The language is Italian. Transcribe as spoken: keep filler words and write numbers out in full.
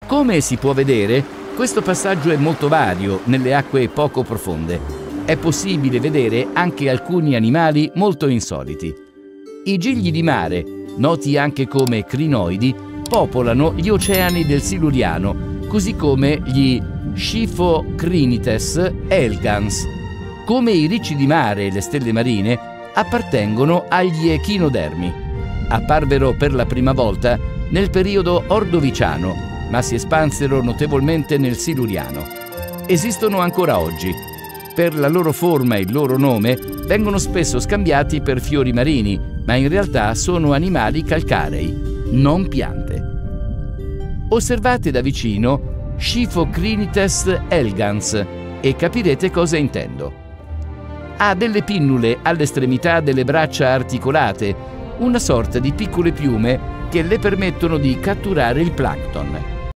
Come si può vedere, questo passaggio è molto vario nelle acque poco profonde. È possibile vedere anche alcuni animali molto insoliti. I gigli di mare, noti anche come crinoidi, popolano gli oceani del Siluriano, così come gli Scyphocrinites elgans. Come i ricci di mare e le stelle marine, appartengono agli echinodermi. Apparvero per la prima volta nel periodo ordoviciano, ma si espansero notevolmente nel Siluriano. Esistono ancora oggi. Per la loro forma e il loro nome vengono spesso scambiati per fiori marini, ma in realtà sono animali calcarei, non piante. Osservate da vicino Scyphocrinites elgans e capirete cosa intendo. Ha delle pinnule all'estremità delle braccia articolate, una sorta di piccole piume che le permettono di catturare il plancton.